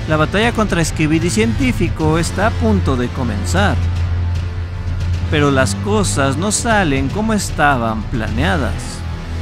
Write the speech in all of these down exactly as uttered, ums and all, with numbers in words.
La batalla contra Skibidi Científico está a punto de comenzar. Pero las cosas no salen como estaban planeadas.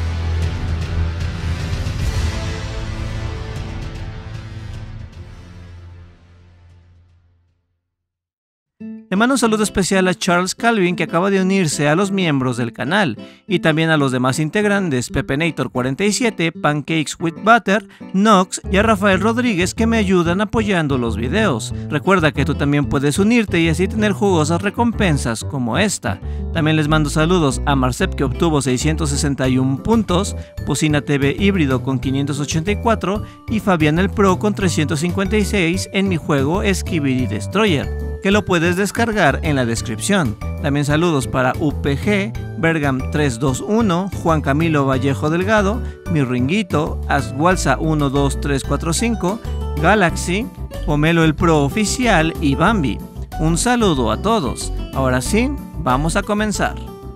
Le mando un saludo especial a Charles Calvin, que acaba de unirse a los miembros del canal, y también a los demás integrantes Pepenator cuarenta y siete, Pancakes with Butter, Nox y a Rafael Rodríguez, que me ayudan apoyando los videos. Recuerda que tú también puedes unirte y así tener jugosas recompensas como esta. También les mando saludos a Marcep, que obtuvo seiscientos sesenta y uno puntos, Bocina T V híbrido con quinientos ochenta y cuatro y Fabián el Pro con trescientos cincuenta y seis en mi juego Skibidi Destroyer, que lo puedes descargar en la descripción. También saludos para U P G, Bergam tres dos uno, Juan Camilo Vallejo Delgado, Mi Ringuito, Aswalsa uno dos tres cuatro cinco, Galaxy, Pomelo el Pro Oficial y Bambi. Un saludo a todos. Ahora sí, vamos a comenzar.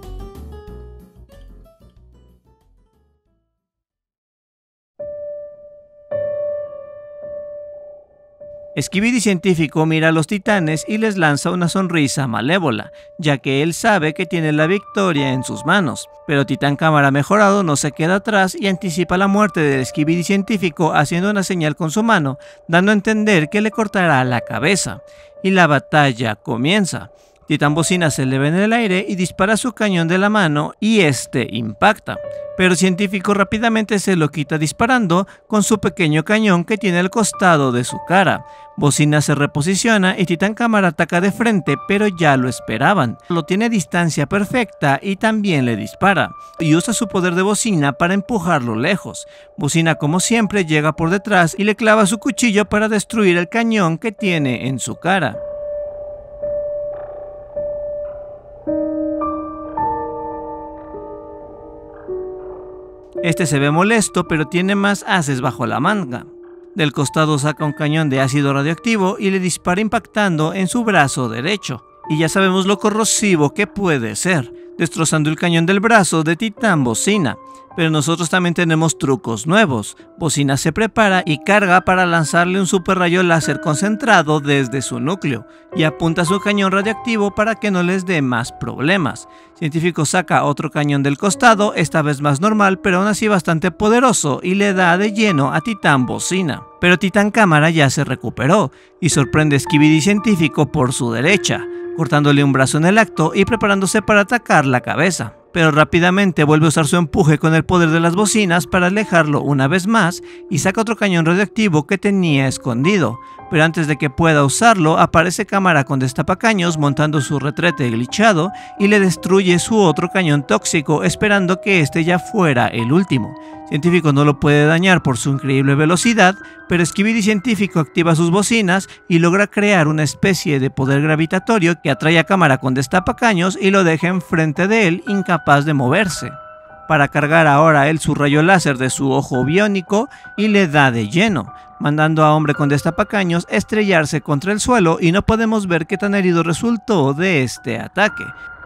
Skibidi Científico mira a los titanes y les lanza una sonrisa malévola, ya que él sabe que tiene la victoria en sus manos. Pero Titán Cámara Mejorado no se queda atrás y anticipa la muerte del Skibidi Científico haciendo una señal con su mano, dando a entender que le cortará la cabeza. Y la batalla comienza. Titán Bocina se eleva en el aire y dispara su cañón de la mano y este impacta. Pero Científico rápidamente se lo quita disparando con su pequeño cañón que tiene al costado de su cara. Bocina se reposiciona y Titán Cámara ataca de frente, pero ya lo esperaban. Lo tiene a distancia perfecta y también le dispara. Y usa su poder de Bocina para empujarlo lejos. Bocina, como siempre, llega por detrás y le clava su cuchillo para destruir el cañón que tiene en su cara. Este se ve molesto, pero tiene más ases bajo la manga. Del costado saca un cañón de ácido radioactivo y le dispara impactando en su brazo derecho. Y ya sabemos lo corrosivo que puede ser, destrozando el cañón del brazo de Titán Bocina. Pero nosotros también tenemos trucos nuevos. Bocina se prepara y carga para lanzarle un super rayo láser concentrado desde su núcleo y apunta su cañón radioactivo para que no les dé más problemas. Científico saca otro cañón del costado, esta vez más normal, pero aún así bastante poderoso, y le da de lleno a Titán Bocina. Pero Titán Cámara ya se recuperó y sorprende a Skibidi Científico por su derecha, cortándole un brazo en el acto y preparándose para atacar la cabeza. Pero rápidamente vuelve a usar su empuje con el poder de las bocinas para alejarlo una vez más y saca otro cañón radioactivo que tenía escondido. Pero antes de que pueda usarlo, aparece Cámara con destapacaños montando su retrete glitchado y le destruye su otro cañón tóxico, esperando que este ya fuera el último. Científico no lo puede dañar por su increíble velocidad, pero Skibidi Científico activa sus bocinas y logra crear una especie de poder gravitatorio que atrae a Cámara con destapacaños y lo deja enfrente de él, incapaz de moverse. Para cargar ahora él su rayo láser de su ojo biónico y le da de lleno, mandando a Hombre con destapacaños estrellarse contra el suelo, y no podemos ver qué tan herido resultó de este ataque.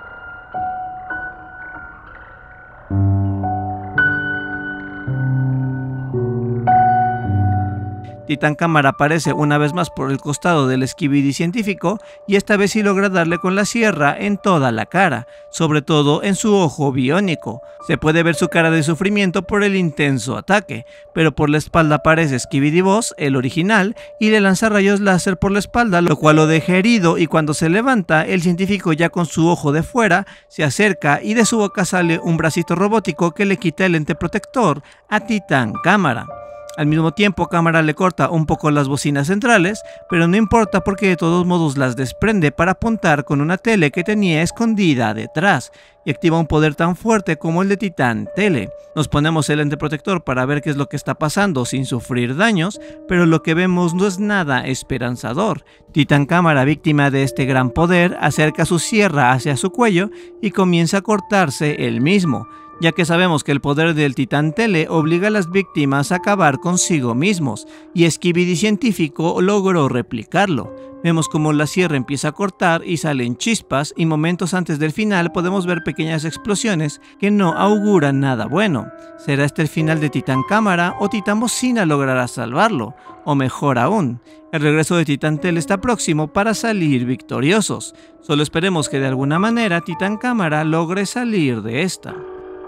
Titán Cámara aparece una vez más por el costado del Skibidi Científico y esta vez sí logra darle con la sierra en toda la cara, sobre todo en su ojo biónico. Se puede ver su cara de sufrimiento por el intenso ataque, pero por la espalda aparece Skibidi Boss, el original, y le lanza rayos láser por la espalda, lo cual lo deja herido, y cuando se levanta, el científico ya con su ojo de fuera se acerca y de su boca sale un bracito robótico que le quita el lente protector a Titán Cámara. Al mismo tiempo, Cámara le corta un poco las bocinas centrales, pero no importa porque de todos modos las desprende para apuntar con una tele que tenía escondida detrás y activa un poder tan fuerte como el de Titán Tele. Nos ponemos el lente protector para ver qué es lo que está pasando sin sufrir daños, pero lo que vemos no es nada esperanzador. Titán Cámara, víctima de este gran poder, acerca su sierra hacia su cuello y comienza a cortarse él mismo. ya que sabemos que el poder del Titán Tele obliga a las víctimas a acabar consigo mismos, y Skibidi Científico logró replicarlo. Vemos como la sierra empieza a cortar y salen chispas, y momentos antes del final podemos ver pequeñas explosiones que no auguran nada bueno. ¿Será este el final de Titán Cámara o Titán Bocina logrará salvarlo? O mejor aún, el regreso de Titán Tele está próximo para salir victoriosos. Solo esperemos que de alguna manera Titán Cámara logre salir de esta.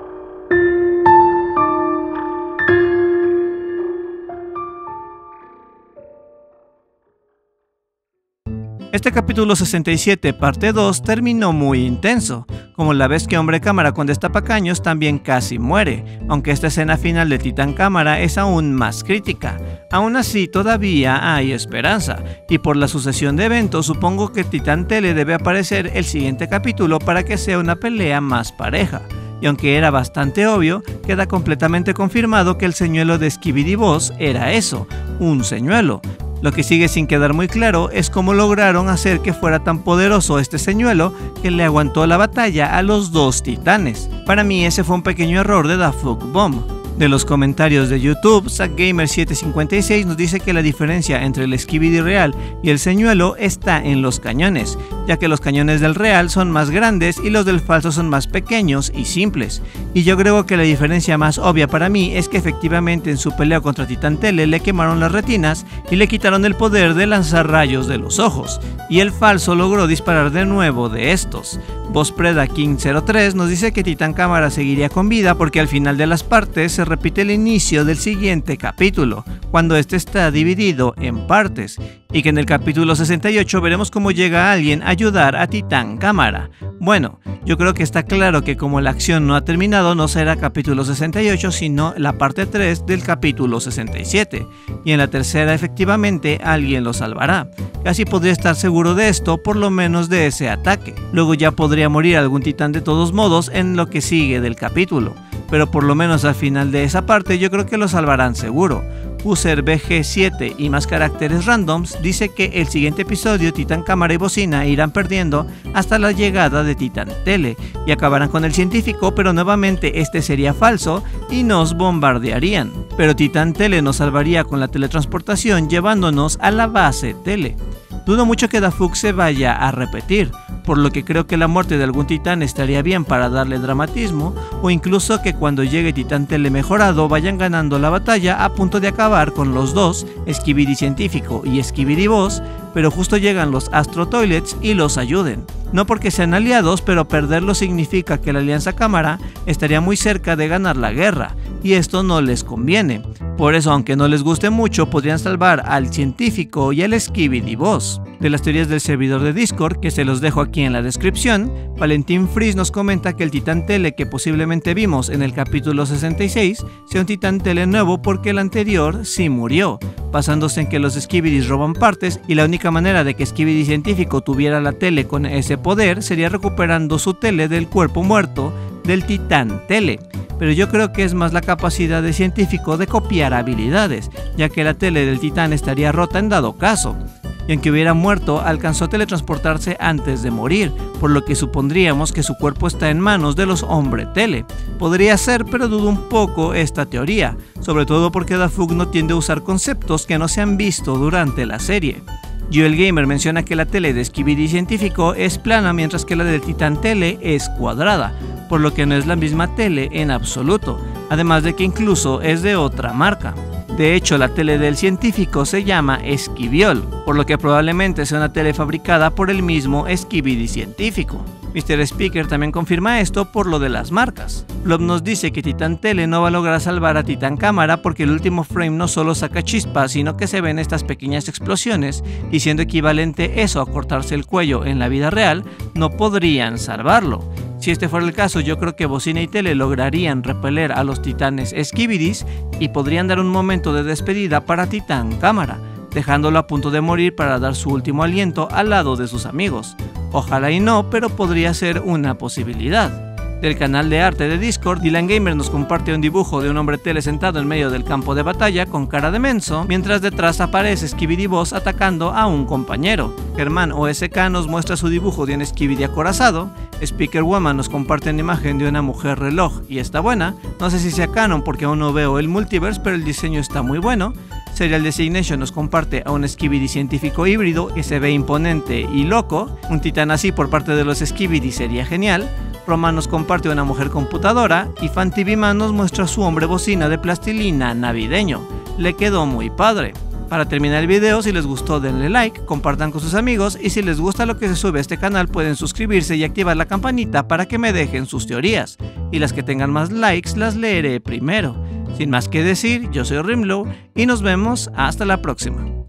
Este capítulo sesenta y siete parte dos terminó muy intenso, como la vez que Hombre Cámara con destapacaños también casi muere, aunque esta escena final de Titán Cámara es aún más crítica. Aún así todavía hay esperanza, y por la sucesión de eventos supongo que Titán Tele debe aparecer el siguiente capítulo para que sea una pelea más pareja. Y aunque era bastante obvio, queda completamente confirmado que el señuelo de Skibidi Boss era eso, un señuelo. Lo que sigue sin quedar muy claro es cómo lograron hacer que fuera tan poderoso este señuelo que le aguantó la batalla a los dos titanes. Para mí ese fue un pequeño error de DaFuqBomb. De los comentarios de YouTube, ZackGamer siete cincuenta y seis nos dice que la diferencia entre el Skibidi real y el señuelo está en los cañones, ya que los cañones del real son más grandes y los del falso son más pequeños y simples. Y yo creo que la diferencia más obvia para mí es que efectivamente en su pelea contra Titán Tele le quemaron las retinas y le quitaron el poder de lanzar rayos de los ojos, y el falso logró disparar de nuevo de estos. Bosspreda King cero tres nos dice que Titán Cámara seguiría con vida porque al final de las partes se repite el inicio del siguiente capítulo, cuando este está dividido en partes, y que en el capítulo sesenta y ocho veremos cómo llega alguien a ayudar a Titán Cámara. Bueno, yo creo que está claro que como la acción no ha terminado, no será capítulo sesenta y ocho, sino la parte tres del capítulo sesenta y siete, y en la tercera efectivamente alguien lo salvará. Casi podría estar seguro de esto, por lo menos de ese ataque. Luego ya podría morir algún titán de todos modos en lo que sigue del capítulo, pero por lo menos al final de esa parte yo creo que lo salvarán seguro. User B G siete y más caracteres randoms dice que el siguiente episodio Titán Cámara y Bocina irán perdiendo hasta la llegada de Titán Tele y acabarán con el científico, pero nuevamente este sería falso y nos bombardearían. Pero Titán Tele nos salvaría con la teletransportación llevándonos a la base Tele. Dudo mucho que DaFuq se vaya a repetir, por lo que creo que la muerte de algún titán estaría bien para darle dramatismo, o incluso que cuando llegue Titán Tele mejorado vayan ganando la batalla a punto de acabar con los dos, Skibidi Científico y Skibidi Boss, pero justo llegan los Astro Toilets y los ayuden. No porque sean aliados, pero perderlo significa que la Alianza Cámara estaría muy cerca de ganar la guerra, y esto no les conviene. Por eso, aunque no les guste mucho, podrían salvar al científico y al Skibidi Boss. De las teorías del servidor de Discord, que se los dejo aquí en la descripción, Valentín Freeze nos comenta que el Titán Tele que posiblemente vimos en el capítulo sesenta y seis sea un Titán Tele nuevo porque el anterior sí murió, basándose en que los Skibidis roban partes y la única manera de que Skibidi Científico tuviera la tele con ese poder sería recuperando su tele del cuerpo muerto del Titán Tele. Pero yo creo que es más la capacidad de Científico de copiar habilidades, ya que la tele del titán estaría rota en dado caso, y aunque hubiera muerto, alcanzó a teletransportarse antes de morir, por lo que supondríamos que su cuerpo está en manos de los Hombre Tele. Podría ser, pero dudo un poco esta teoría, sobre todo porque DaFuq no tiende a usar conceptos que no se han visto durante la serie. Joel Gamer menciona que la tele de Skibidi Científico es plana mientras que la del Titán Tele es cuadrada, por lo que no es la misma tele en absoluto, además de que incluso es de otra marca. De hecho, la tele del científico se llama Esquiviol, por lo que probablemente sea una tele fabricada por el mismo Skibidi Científico. mister Speaker también confirma esto por lo de las marcas. Blob nos dice que Titán Tele no va a lograr salvar a Titán Cámara porque el último frame no solo saca chispas, sino que se ven estas pequeñas explosiones, y siendo equivalente eso a cortarse el cuello en la vida real, no podrían salvarlo. Si este fuera el caso, yo creo que Bocina y Tele lograrían repeler a los titanes Skibidis y podrían dar un momento de despedida para Titán Cámara, dejándolo a punto de morir para dar su último aliento al lado de sus amigos. Ojalá y no, pero podría ser una posibilidad. Del canal de arte de Discord, Dylan Gamer nos comparte un dibujo de un hombre tele sentado en medio del campo de batalla con cara de menso, mientras detrás aparece Skibidi Boss atacando a un compañero. Germán O S K nos muestra su dibujo de un Skibidi acorazado. Speaker Woman nos comparte una imagen de una mujer reloj y está buena. No sé si sea canon porque aún no veo el multiverse, pero el diseño está muy bueno. Serial Designation nos comparte a un Skibidi científico híbrido que se ve imponente y loco. Un titán así por parte de los Skibidi sería genial. Roman nos comparte una mujer computadora y FanTVman nos muestra su hombre bocina de plastilina navideño. Le quedó muy padre. Para terminar el video, si les gustó denle like, compartan con sus amigos y si les gusta lo que se sube a este canal pueden suscribirse y activar la campanita para que me dejen sus teorías. Y las que tengan más likes las leeré primero. Sin más que decir, yo soy Rimlow y nos vemos hasta la próxima.